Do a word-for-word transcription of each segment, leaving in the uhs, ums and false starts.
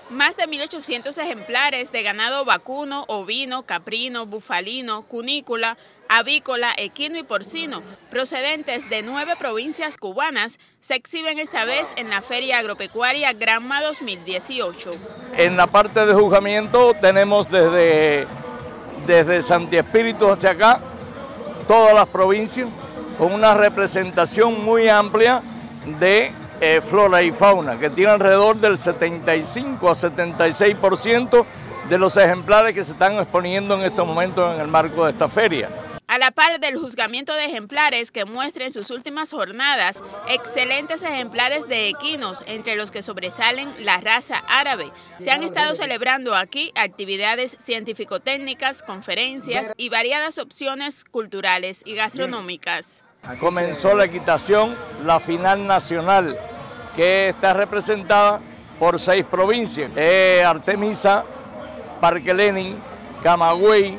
Más de mil ochocientos ejemplares de ganado vacuno, ovino, caprino, bufalino, cunícola, avícola, equino y porcino, procedentes de nueve provincias cubanas, se exhiben esta vez en la Feria Agropecuaria Granma dos mil dieciocho. En la parte de juzgamiento tenemos desde, desde Santi Espíritu hacia acá, todas las provincias, con una representación muy amplia de eh, flora y fauna, que tiene alrededor del setenta y cinco a setenta y seis por ciento de los ejemplares que se están exponiendo en estos momentos en el marco de esta feria. A la par del juzgamiento de ejemplares que muestra en sus últimas jornadas excelentes ejemplares de equinos, entre los que sobresalen la raza árabe, se han estado celebrando aquí actividades científico-técnicas, conferencias y variadas opciones culturales y gastronómicas. Comenzó la equitación, la final nacional, que está representada por seis provincias: eh, Artemisa, Parque Lenin, Camagüey,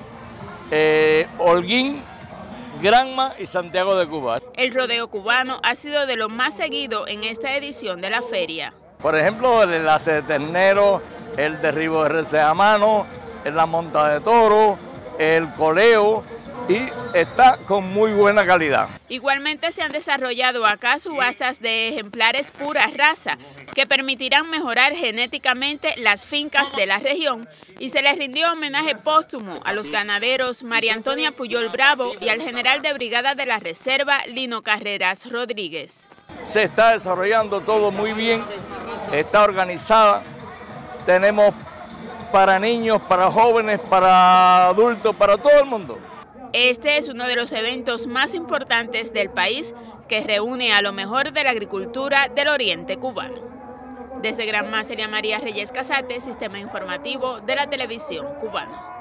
Eh, Holguín, Granma y Santiago de Cuba. El rodeo cubano ha sido de lo más seguido en esta edición de la feria. Por ejemplo, el enlace de ternero, el derribo de reses a mano, la monta de toro, el coleo, y está con muy buena calidad. Igualmente se han desarrollado acá subastas de ejemplares pura raza que permitirán mejorar genéticamente las fincas de la región, y se les rindió homenaje póstumo a los ganaderos María Antonia Puyol Bravo y al general de brigada de la Reserva Lino Carreras Rodríguez. Se está desarrollando todo muy bien, está organizada, tenemos para niños, para jóvenes, para adultos, para todo el mundo. Este es uno de los eventos más importantes del país que reúne a lo mejor de la agricultura del oriente cubano. Desde Granma, Celia María Reyes Casate, Sistema Informativo de la Televisión Cubana.